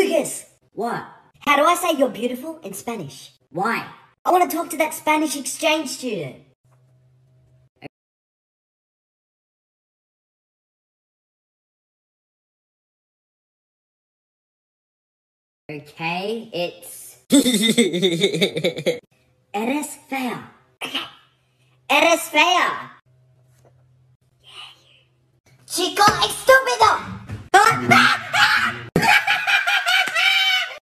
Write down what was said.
Lucas! What? How do I say you're beautiful in Spanish? Why? I want to talk to that Spanish exchange student. Okay, it's... Eres fea. Okay. Eres fea. Yeah, you. Chico estúpido.